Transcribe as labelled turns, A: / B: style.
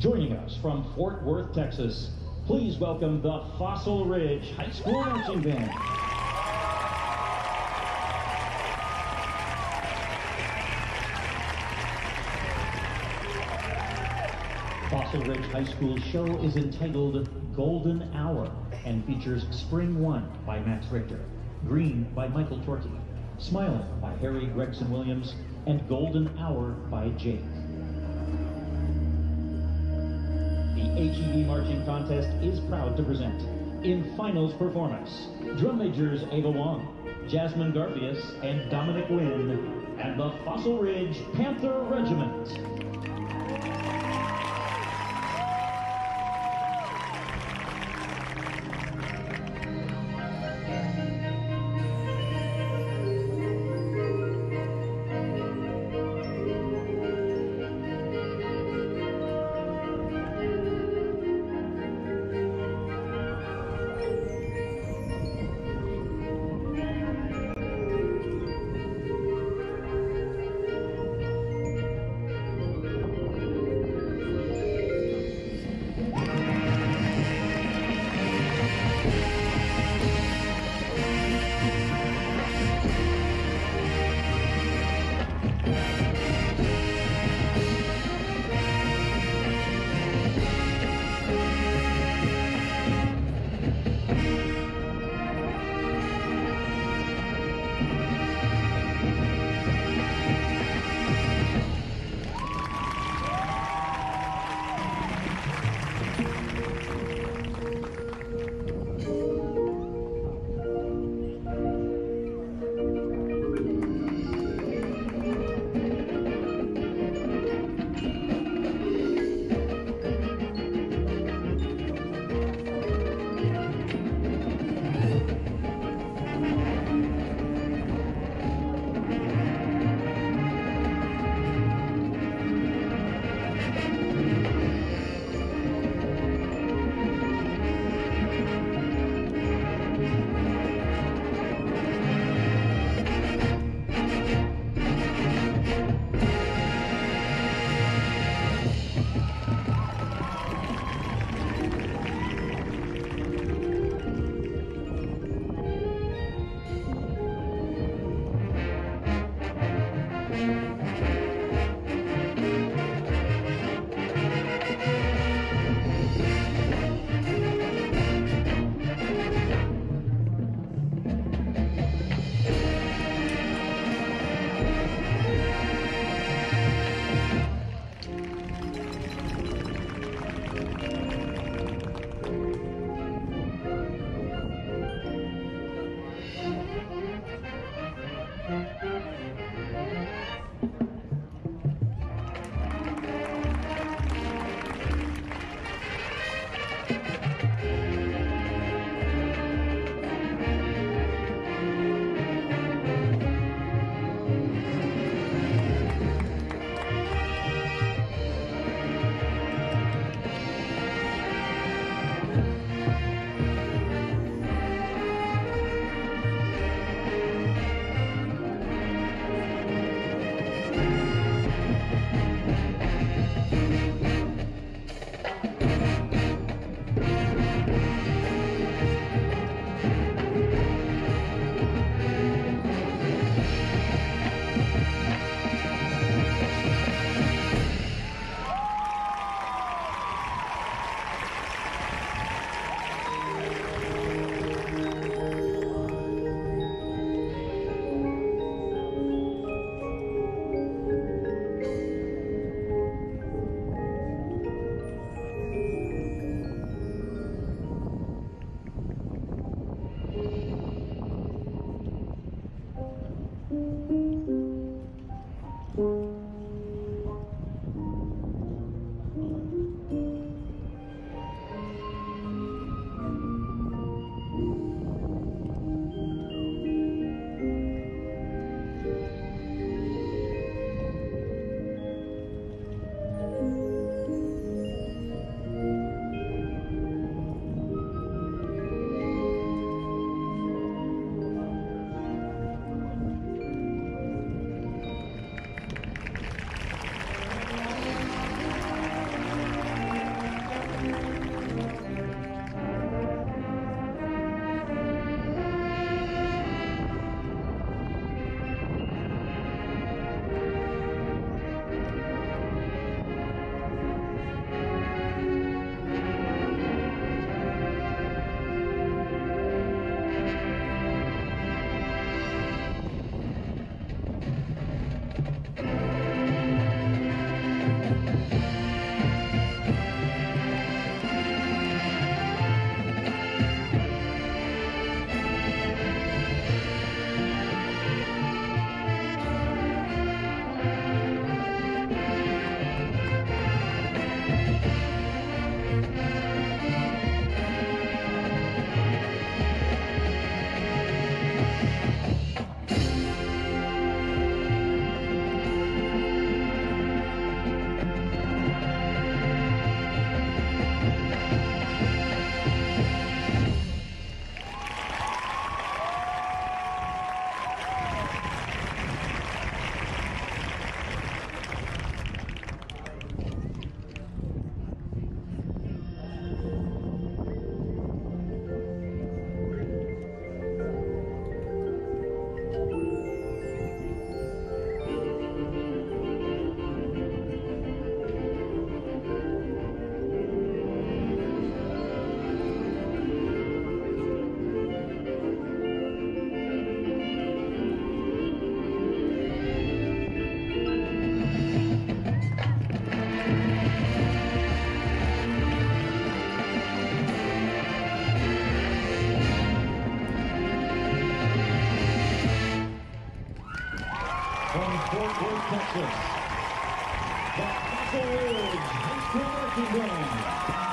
A: Joining us from Fort Worth, Texas, please welcome the Fossil Ridge High School Marching Band. Fossil Ridge High School's show is entitled Golden Hour and features Spring One by Max Richter, Green by Michael Torkey, Smiling by Harry Gregson Williams, and Golden Hour by Jake. The HEB Marching Contest is proud to present, in finals performance, drum majors Ava Wong, Jasmine Garfias, and Dominic Wynn, and the Fossil Ridge Panther Regiment. Fort Worth, Texas, the Castle Ridge High School Marching Band.